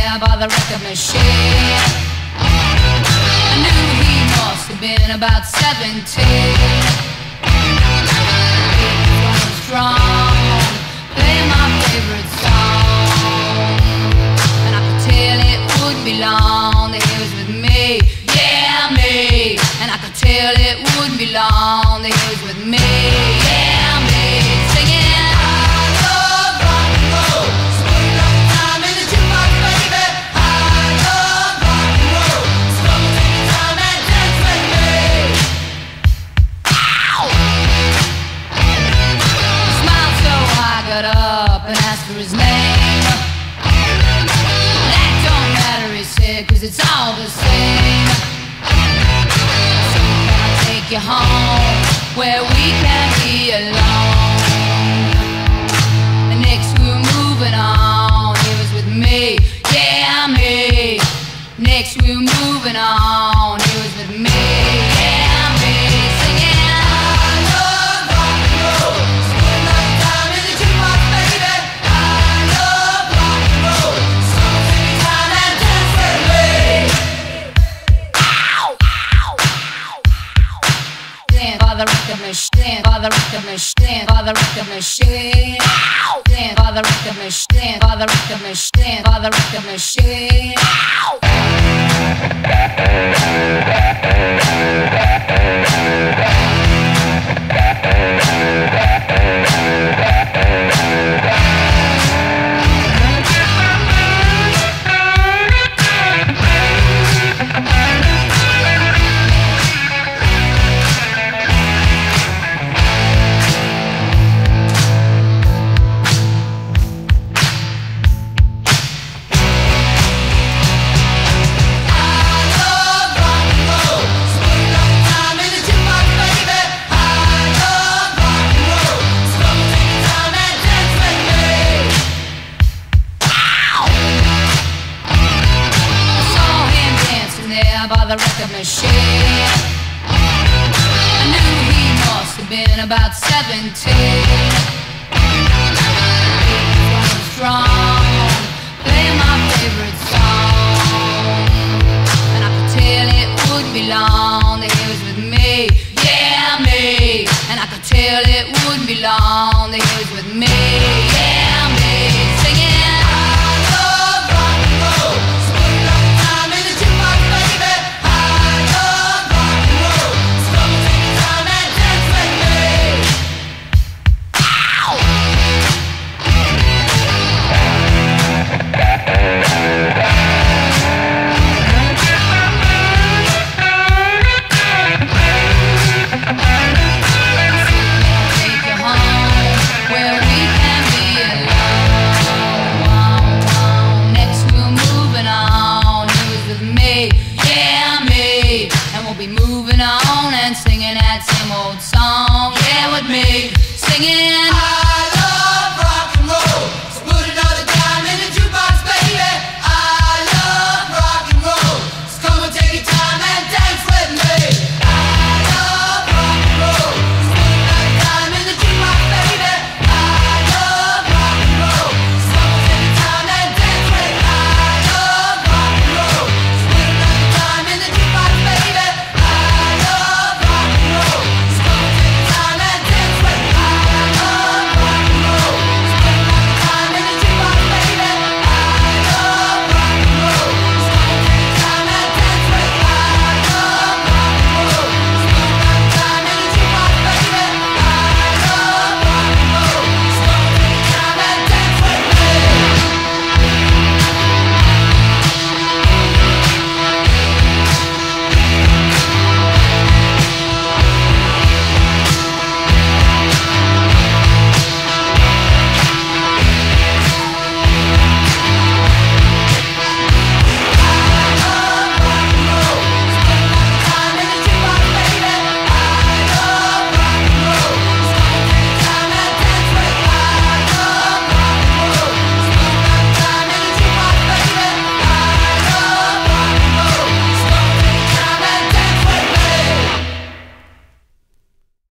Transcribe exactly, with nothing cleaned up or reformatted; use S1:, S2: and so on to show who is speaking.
S1: there by the record machine. I knew he must have been about seventeen. He was strong, playing my favorite song, and I could tell it wouldn't be long that he was with me, yeah me. And I could tell it wouldn't be long that he was with me, yeah me. Singing and asked for his name. That don't matter, he said, cause it's all the same. So can I take you home where we can be alone? And next we were moving on, he was with me, yeah me. Next we were moving on, he was with me, yeah me. Singing by the record machine, by the record machine, by the record machine, by the record machine, by the record machine, by the record machine. By the record machine, I knew he must have been about seventeen. He was strong, playing my